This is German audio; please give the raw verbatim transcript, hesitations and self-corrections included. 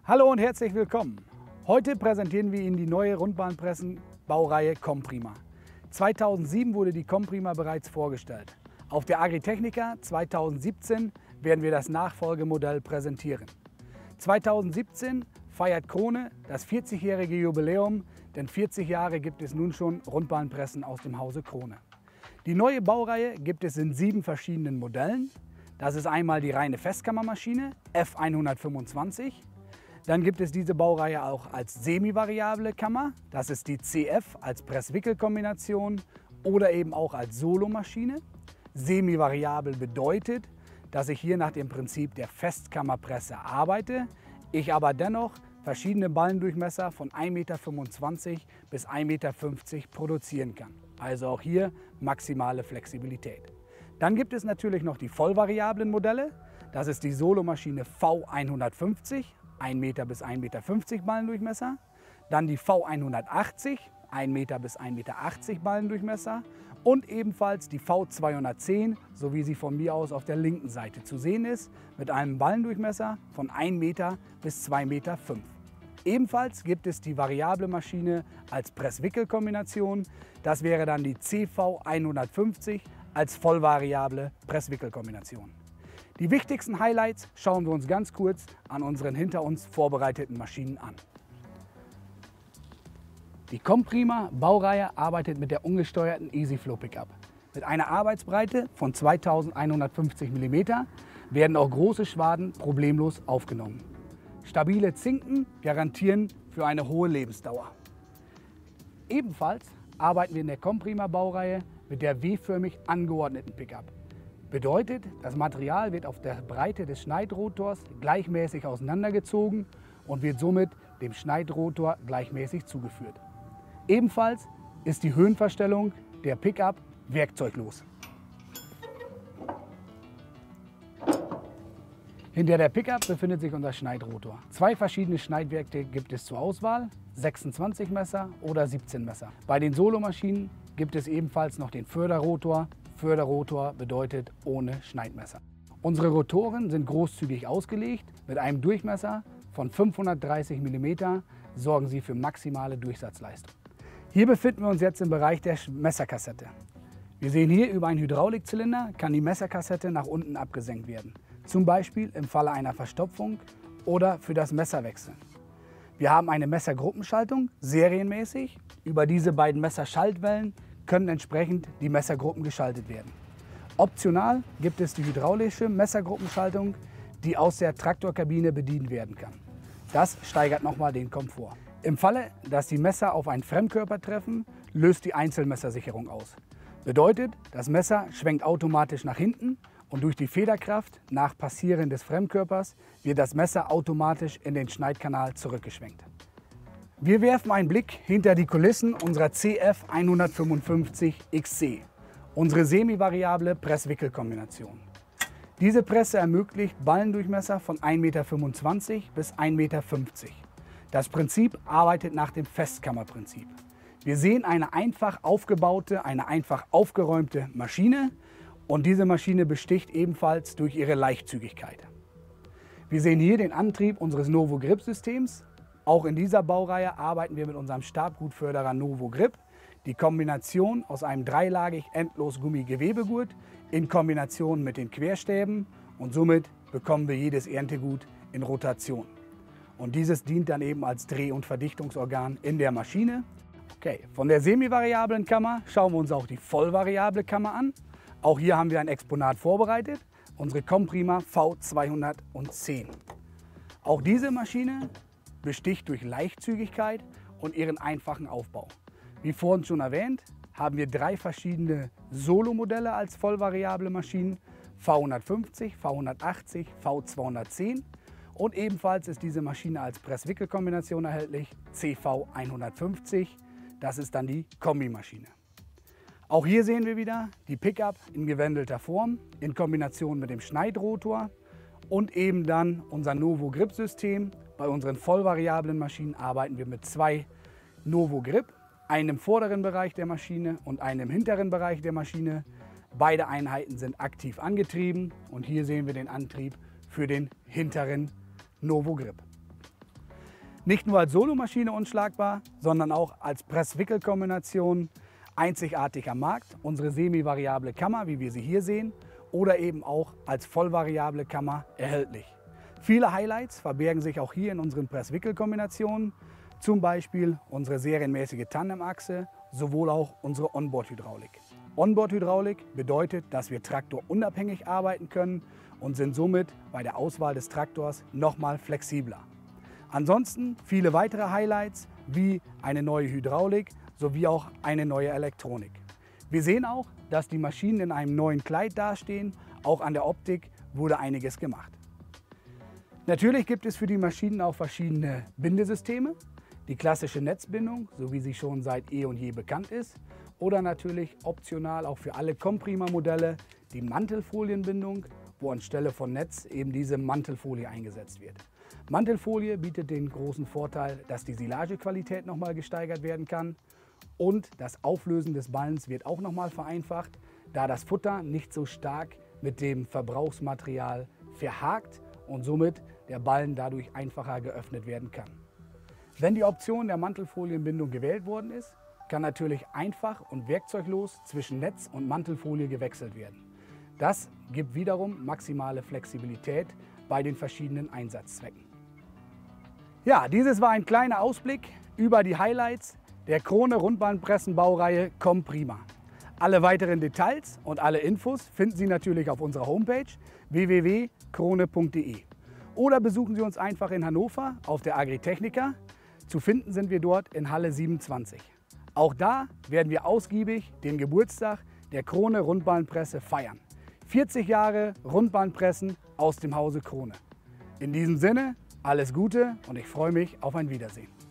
Hallo und herzlich willkommen. Heute präsentieren wir Ihnen die neue Rundbahnpressen-Baureihe Comprima. zweitausendsieben wurde die Comprima bereits vorgestellt. Auf der Agritechnica zweitausendsiebzehn werden wir das Nachfolgemodell präsentieren. zweitausendsiebzehn feiert Krone das vierzigjährige Jubiläum, denn vierzig Jahre gibt es nun schon Rundbahnpressen aus dem Hause Krone. Die neue Baureihe gibt es in sieben verschiedenen Modellen. Das ist einmal die reine Festkammermaschine F hundertfünfundzwanzig. Dann gibt es diese Baureihe auch als semi-variable Kammer. Das ist die C F als Press-Wickel-Kombination oder eben auch als Solomaschine. Semi-variabel bedeutet, dass ich hier nach dem Prinzip der Festkammerpresse arbeite, ich aber dennoch verschiedene Ballendurchmesser von ein Meter fünfundzwanzig bis ein Meter fünfzig produzieren kann. Also auch hier maximale Flexibilität. Dann gibt es natürlich noch die vollvariablen Modelle. Das ist die Solomaschine V hundertfünfzig, ein Meter bis ein Meter fünfzig Ballendurchmesser. Dann die V hundertachtzig, ein Meter bis ein Meter achtzig Ballendurchmesser. Und ebenfalls die V zweihundertzehn, so wie sie von mir aus auf der linken Seite zu sehen ist, mit einem Ballendurchmesser von ein Meter bis zwei Meter fünf. Ebenfalls gibt es die variable Maschine als Press-Wickel-Kombination. Das wäre dann die C V hundertfünfzig als vollvariable Press-Wickel-Kombination. Die wichtigsten Highlights schauen wir uns ganz kurz an unseren hinter uns vorbereiteten Maschinen an. Die Comprima Baureihe arbeitet mit der ungesteuerten EasyFlow Pickup. Mit einer Arbeitsbreite von zweitausendeinhundertfünfzig Millimeter werden auch große Schwaden problemlos aufgenommen. Stabile Zinken garantieren für eine hohe Lebensdauer. Ebenfalls arbeiten wir in der Comprima Baureihe mit der W-förmig angeordneten Pickup. Bedeutet, das Material wird auf der Breite des Schneidrotors gleichmäßig auseinandergezogen und wird somit dem Schneidrotor gleichmäßig zugeführt. Ebenfalls ist die Höhenverstellung der Pickup werkzeuglos. Hinter der Pickup befindet sich unser Schneidrotor. Zwei verschiedene Schneidwerkzeuge gibt es zur Auswahl, sechsundzwanzig Messer oder siebzehn Messer. Bei den Solomaschinen gibt es ebenfalls noch den Förderrotor. Förderrotor bedeutet ohne Schneidmesser. Unsere Rotoren sind großzügig ausgelegt. Mit einem Durchmesser von fünfhundertdreißig Millimeter sorgen sie für maximale Durchsatzleistung. Hier befinden wir uns jetzt im Bereich der Messerkassette. Wir sehen hier, über einen Hydraulikzylinder kann die Messerkassette nach unten abgesenkt werden. Zum Beispiel im Falle einer Verstopfung oder für das Messerwechseln. Wir haben eine Messergruppenschaltung, serienmäßig. Über diese beiden Messerschaltwellen können entsprechend die Messergruppen geschaltet werden. Optional gibt es die hydraulische Messergruppenschaltung, die aus der Traktorkabine bedient werden kann. Das steigert nochmal den Komfort. Im Falle, dass die Messer auf einen Fremdkörper treffen, löst die Einzelmessersicherung aus. Bedeutet, das Messer schwenkt automatisch nach hinten und durch die Federkraft nach Passieren des Fremdkörpers wird das Messer automatisch in den Schneidkanal zurückgeschwenkt. Wir werfen einen Blick hinter die Kulissen unserer C F hundertfünfundfünfzig X C, unsere semi-variable Press-Wickel-Kombination. Diese Presse ermöglicht Ballendurchmesser von ein Meter fünfundzwanzig bis ein Meter fünfzig. Das Prinzip arbeitet nach dem Festkammerprinzip. Wir sehen eine einfach aufgebaute, eine einfach aufgeräumte Maschine und diese Maschine besticht ebenfalls durch ihre Leichtzügigkeit. Wir sehen hier den Antrieb unseres Novo Grip Systems. Auch in dieser Baureihe arbeiten wir mit unserem Stabgutförderer Novo Grip. Die Kombination aus einem dreilagig Endlosgummi-Gewebegurt in Kombination mit den Querstäben und somit bekommen wir jedes Erntegut in Rotation. Und dieses dient dann eben als Dreh- und Verdichtungsorgan in der Maschine. Okay, von der semi-variablen Kammer schauen wir uns auch die vollvariable Kammer an. Auch hier haben wir ein Exponat vorbereitet, unsere Comprima V zweihundertzehn. Auch diese Maschine besticht durch Leichtzügigkeit und ihren einfachen Aufbau. Wie vorhin schon erwähnt, haben wir drei verschiedene Solo-Modelle als vollvariable Maschinen, V hundertfünfzig, V hundertachtzig, V zweihundertzehn. Und ebenfalls ist diese Maschine als Press-Wickel-Kombination erhältlich, C V hundertfünfzig. Das ist dann die Kombimaschine. Auch hier sehen wir wieder die Pickup in gewendelter Form in Kombination mit dem Schneidrotor und eben dann unser Novo Grip System. Bei unseren vollvariablen Maschinen arbeiten wir mit zwei Novo Grip, einen im vorderen Bereich der Maschine und einen im hinteren Bereich der Maschine. Beide Einheiten sind aktiv angetrieben und hier sehen wir den Antrieb für den hinteren Novo Grip. Nicht nur als Solomaschine unschlagbar, sondern auch als Press-Wickel-Kombination einzigartig am Markt. Unsere semi-variable Kammer, wie wir sie hier sehen, oder eben auch als vollvariable Kammer erhältlich. Viele Highlights verbergen sich auch hier in unseren Press-Wickel-Kombinationen, zum Beispiel unsere serienmäßige Tandemachse, sowohl auch unsere Onboard-Hydraulik. Onboard-Hydraulik bedeutet, dass wir traktorunabhängig arbeiten können und sind somit bei der Auswahl des Traktors nochmal flexibler. Ansonsten viele weitere Highlights wie eine neue Hydraulik sowie auch eine neue Elektronik. Wir sehen auch, dass die Maschinen in einem neuen Kleid dastehen. Auch an der Optik wurde einiges gemacht. Natürlich gibt es für die Maschinen auch verschiedene Bindesysteme. Die klassische Netzbindung, so wie sie schon seit eh und je bekannt ist. Oder natürlich optional auch für alle Comprima-Modelle die Mantelfolienbindung, wo anstelle von Netz eben diese Mantelfolie eingesetzt wird. Mantelfolie bietet den großen Vorteil, dass die Silagequalität nochmal gesteigert werden kann und das Auflösen des Ballens wird auch nochmal vereinfacht, da das Futter nicht so stark mit dem Verbrauchsmaterial verhakt und somit der Ballen dadurch einfacher geöffnet werden kann. Wenn die Option der Mantelfolienbindung gewählt worden ist, kann natürlich einfach und werkzeuglos zwischen Netz und Mantelfolie gewechselt werden. Das gibt wiederum maximale Flexibilität bei den verschiedenen Einsatzzwecken. Ja, dieses war ein kleiner Ausblick über die Highlights der Krone Rundbahnpressenbaureihe Comprima. Alle weiteren Details und alle Infos finden Sie natürlich auf unserer Homepage w w w punkt krone punkt de oder besuchen Sie uns einfach in Hannover auf der Agritechnica. Zu finden sind wir dort in Halle siebenundzwanzig. Auch da werden wir ausgiebig den Geburtstag der Krone Rundbahnpresse feiern. vierzig Jahre Rundbahnpressen aus dem Hause Krone. In diesem Sinne, alles Gute und ich freue mich auf ein Wiedersehen.